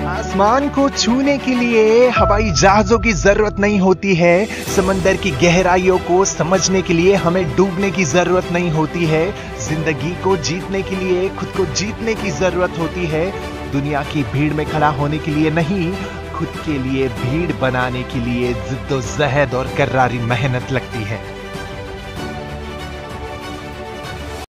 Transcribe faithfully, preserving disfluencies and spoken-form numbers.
आसमान को छूने के लिए हवाई जहाजों की जरूरत नहीं होती है। समंदर की गहराइयों को समझने के लिए हमें डूबने की जरूरत नहीं होती है। जिंदगी को जीतने के लिए खुद को जीतने की जरूरत होती है। दुनिया की भीड़ में खड़ा होने के लिए नहीं, खुद के लिए भीड़ बनाने के लिए जिद्दोजहद और कर्रारी मेहनत लगती है।